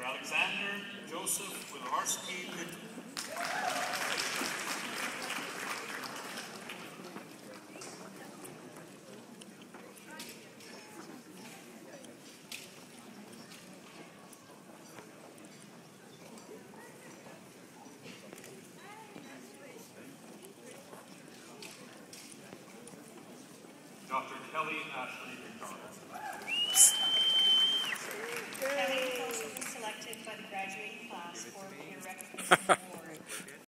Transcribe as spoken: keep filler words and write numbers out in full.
Alexander Joseph Wielhorski, Lyttle. Doctor Kelly Ashley McDonald. Kelly was also selected by the graduating class for peer recognition award.